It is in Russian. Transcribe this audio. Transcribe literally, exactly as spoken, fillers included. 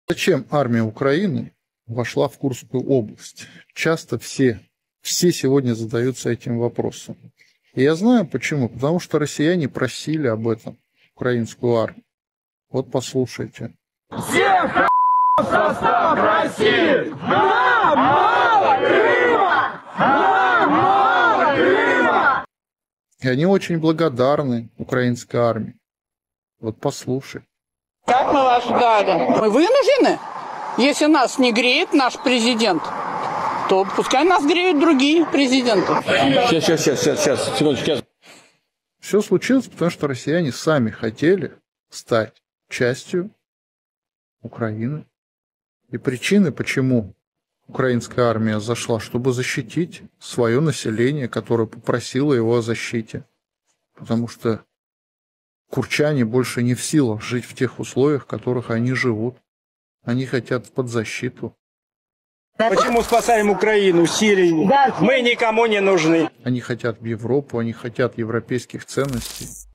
Зачем армия Украины вошла в Курскую область? Часто все, все сегодня задаются этим вопросом. И я знаю почему. Потому что россияне просили об этом украинскую армию. Вот послушайте. Всех в состав России! Нам мало Крыма! Нам мало Крыма! И они очень благодарны украинской армии. Вот послушай. Как мы вас ждали? Мы вынуждены. Если нас не греет наш президент, то пускай нас греют другие президенты. Сейчас, сейчас, сейчас, сейчас, сейчас, секундочку, сейчас. Все случилось, потому что россияне сами хотели стать частью Украины. И причины, почему украинская армия зашла, чтобы защитить свое население, которое попросило его о защите. Потому что курчане больше не в силах жить в тех условиях, в которых они живут. Они хотят под защиту. Почему спасаем Украину, Сирию? Мы никому не нужны. Они хотят в Европу, они хотят европейских ценностей.